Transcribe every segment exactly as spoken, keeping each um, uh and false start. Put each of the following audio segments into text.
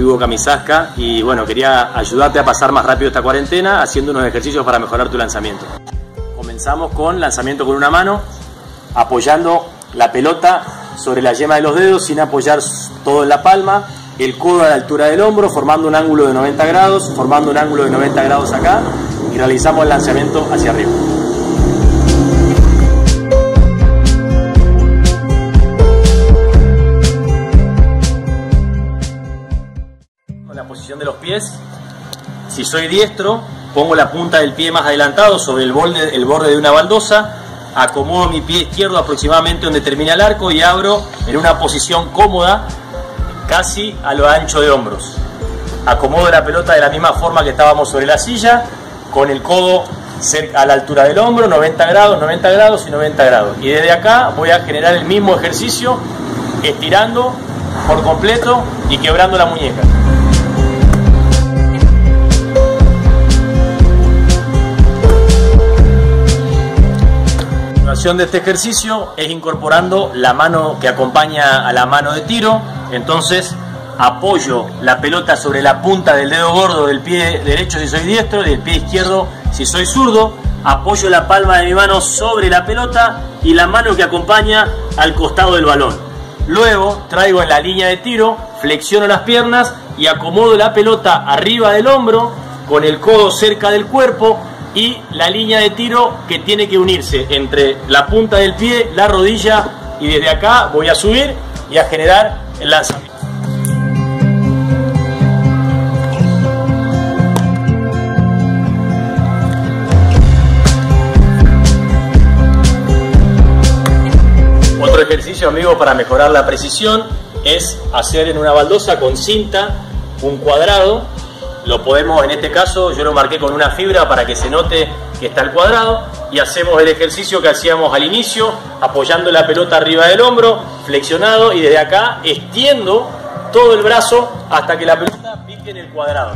Hugo Camisasca y bueno, quería ayudarte a pasar más rápido esta cuarentena haciendo unos ejercicios para mejorar tu lanzamiento. Comenzamos con lanzamiento con una mano, apoyando la pelota sobre la yema de los dedos sin apoyar todo en la palma, el codo a la altura del hombro, formando un ángulo de noventa grados, formando un ángulo de noventa grados acá y realizamos el lanzamiento hacia arriba. La posición de los pies, si soy diestro, pongo la punta del pie más adelantado sobre el borde, el borde de una baldosa, acomodo mi pie izquierdo aproximadamente donde termina el arco y abro en una posición cómoda, casi a lo ancho de hombros. Acomodo la pelota de la misma forma que estábamos sobre la silla, con el codo cerca a la altura del hombro, noventa grados, noventa grados y noventa grados. Y desde acá voy a generar el mismo ejercicio, estirando por completo y quebrando la muñeca. La continuación de este ejercicio es incorporando la mano que acompaña a la mano de tiro. Entonces apoyo la pelota sobre la punta del dedo gordo del pie derecho si soy diestro y del pie izquierdo si soy zurdo. Apoyo la palma de mi mano sobre la pelota y la mano que acompaña al costado del balón. Luego traigo en la línea de tiro, flexiono las piernas y acomodo la pelota arriba del hombro con el codo cerca del cuerpo y la línea de tiro que tiene que unirse entre la punta del pie, la rodilla, y desde acá voy a subir y a generar el lanzamiento. Otro ejercicio, amigos, para mejorar la precisión es hacer en una baldosa con cinta un cuadrado. Lo podemos, en este caso, yo lo marqué con una fibra para que se note que está el cuadrado y hacemos el ejercicio que hacíamos al inicio, apoyando la pelota arriba del hombro, flexionado, y desde acá extiendo todo el brazo hasta que la pelota pique en el cuadrado.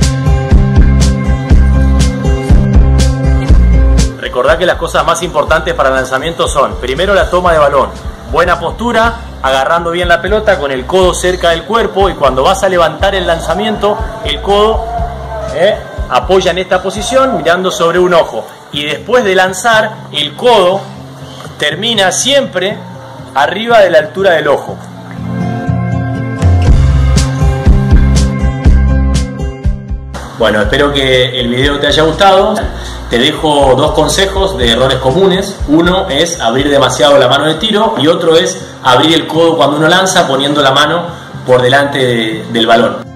Recordad que las cosas más importantes para el lanzamiento son, primero, la toma de balón, buena postura, agarrando bien la pelota con el codo cerca del cuerpo, y cuando vas a levantar el lanzamiento, el codo eh, apoya en esta posición mirando sobre un ojo, y después de lanzar el codo termina siempre arriba de la altura del ojo. Bueno, espero que el video te haya gustado. Te dejo dos consejos de errores comunes. Uno es abrir demasiado la mano de tiro y otro es abrir el codo cuando uno lanza poniendo la mano por delante de, del balón.